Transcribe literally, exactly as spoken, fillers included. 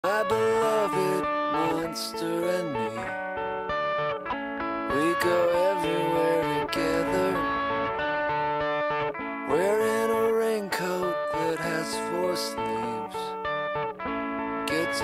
My beloved monster and me, we go everywhere together, wearing a raincoat that has four sleeves.